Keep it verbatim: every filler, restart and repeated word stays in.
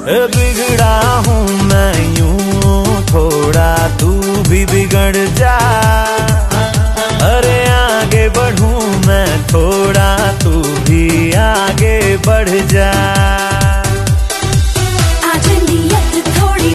बिगड़ा हूँ मैं यूं थोड़ा, तू भी बिगड़ जा। अरे आगे बढ़ूं मैं थोड़ा, तू भी आगे बढ़ जा।